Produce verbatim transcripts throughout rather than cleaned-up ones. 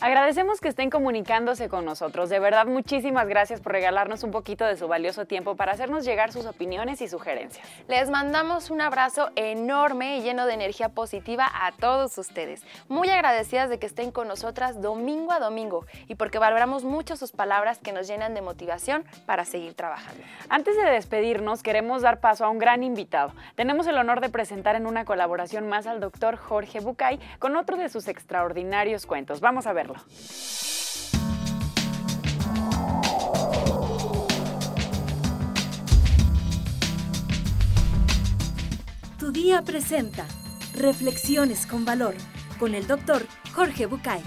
Agradecemos que estén comunicándose con nosotros. De verdad, muchísimas gracias por regalarnos un poquito de su valioso tiempo para hacernos llegar sus opiniones y sugerencias. Les mandamos un abrazo enorme y lleno de energía positiva a todos ustedes. Muy agradecidas de que estén con nosotras domingo a domingo y porque valoramos mucho sus palabras que nos llenan de motivación para seguir trabajando. Antes de despedirnos, queremos dar paso a un gran invitado. Tenemos el honor de presentar en una colaboración más al doctor Jorge Bucay con otro de sus extraordinarios cuentos. Vamos a verlo. Tu Día presenta Reflexiones con Valor con el doctor Jorge Bucay.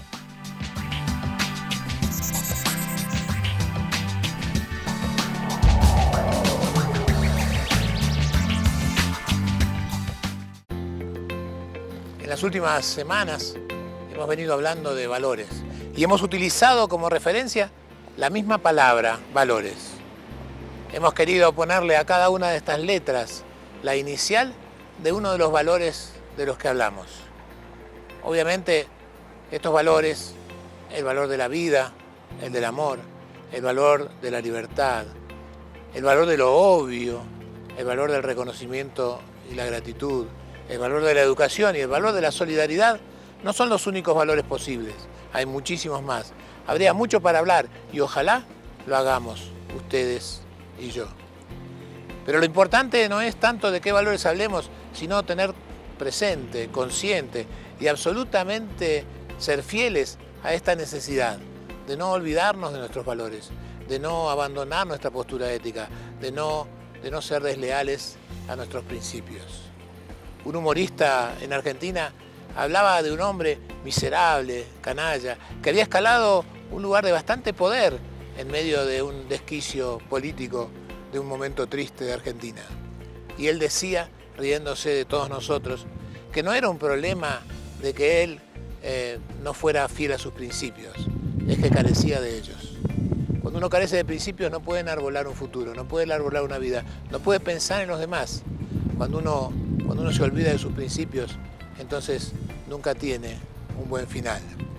En las últimas semanas hemos venido hablando de valores y hemos utilizado como referencia la misma palabra, valores. Hemos querido ponerle a cada una de estas letras la inicial de uno de los valores de los que hablamos. Obviamente, estos valores, el valor de la vida, el del amor, el valor de la libertad, el valor de lo obvio, el valor del reconocimiento y la gratitud, el valor de la educación y el valor de la solidaridad, no son los únicos valores posibles. Hay muchísimos más. Habría mucho para hablar y ojalá lo hagamos ustedes y yo. Pero lo importante no es tanto de qué valores hablemos, sino tener presente, consciente y absolutamente ser fieles a esta necesidad de no olvidarnos de nuestros valores, de no abandonar nuestra postura ética, de no, de no ser desleales a nuestros principios. Un humorista en Argentina hablaba de un hombre miserable, canalla, que había escalado un lugar de bastante poder en medio de un desquicio político de un momento triste de Argentina. Y él decía, riéndose de todos nosotros, que no era un problema de que él eh, no fuera fiel a sus principios, es que carecía de ellos. Cuando uno carece de principios no puede enarbolar un futuro, no puede enarbolar una vida, no puede pensar en los demás. Cuando uno, cuando uno se olvida de sus principios, entonces nunca tiene un buen final.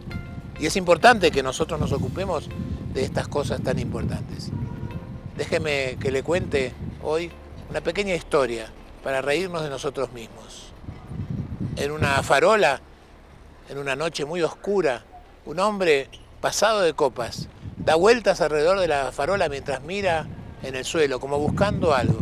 Y es importante que nosotros nos ocupemos de estas cosas tan importantes. Déjeme que le cuente hoy una pequeña historia para reírnos de nosotros mismos. En una farola, en una noche muy oscura, un hombre pasado de copas da vueltas alrededor de la farola mientras mira en el suelo, como buscando algo.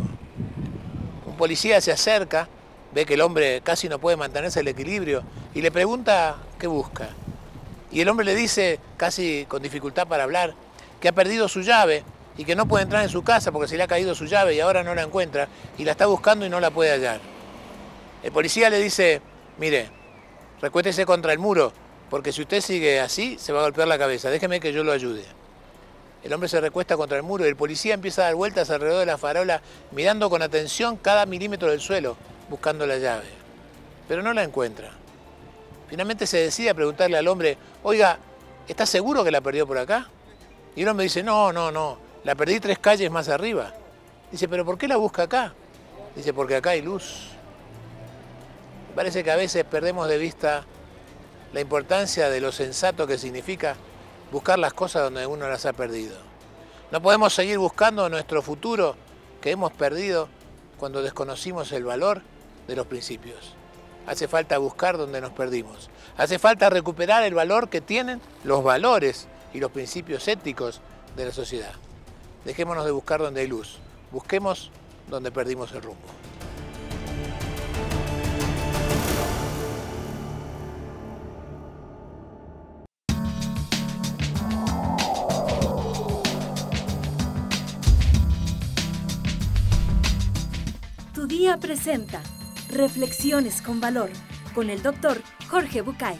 Un policía se acerca, ve que el hombre casi no puede mantenerse el equilibrio y le pregunta qué busca. Y el hombre le dice, casi con dificultad para hablar, que ha perdido su llave y que no puede entrar en su casa porque se le ha caído su llave y ahora no la encuentra y la está buscando y no la puede hallar. El policía le dice, mire, recuéstese contra el muro porque si usted sigue así se va a golpear la cabeza, déjeme que yo lo ayude. El hombre se recuesta contra el muro y el policía empieza a dar vueltas alrededor de la farola mirando con atención cada milímetro del suelo buscando la llave, pero no la encuentra. Finalmente se decide a preguntarle al hombre, oiga, ¿está seguro que la perdió por acá? Y el hombre dice, no, no, no, la perdí tres calles más arriba. Dice, ¿pero por qué la busca acá? Dice, porque acá hay luz. Me parece que a veces perdemos de vista la importancia de lo sensato que significa buscar las cosas donde uno las ha perdido. No podemos seguir buscando nuestro futuro que hemos perdido cuando desconocimos el valor de los principios. Hace falta buscar donde nos perdimos. Hace falta recuperar el valor que tienen los valores y los principios éticos de la sociedad. Dejémonos de buscar donde hay luz. Busquemos donde perdimos el rumbo. Tu Día presenta Reflexiones con Valor con el doctor Jorge Bucay.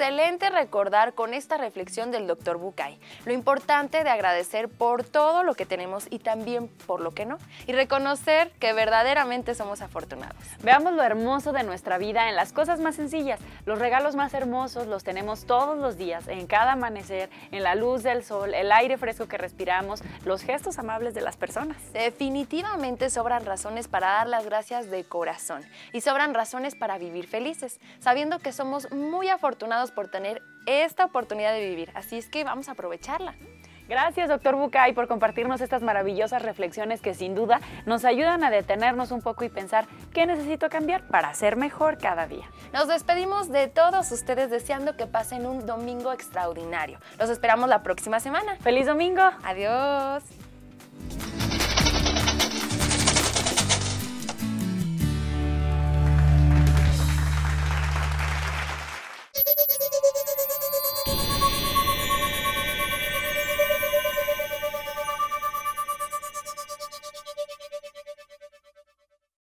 excelente recordar con esta reflexión del doctor Bucay lo importante de agradecer por todo lo que tenemos y también por lo que no, y reconocer que verdaderamente somos afortunados. Veamos lo hermoso de nuestra vida en las cosas más sencillas. Los regalos más hermosos los tenemos todos los días, en cada amanecer, en la luz del sol, el aire fresco que respiramos, los gestos amables de las personas. Definitivamente sobran razones para dar las gracias de corazón y sobran razones para vivir felices, sabiendo que somos muy afortunados por tener esta oportunidad de vivir, así es que vamos a aprovecharla. Gracias, doctor Bucay, por compartirnos estas maravillosas reflexiones que sin duda nos ayudan a detenernos un poco y pensar qué necesito cambiar para ser mejor cada día. Nos despedimos de todos ustedes deseando que pasen un domingo extraordinario. Los esperamos la próxima semana. ¡Feliz domingo! Adiós.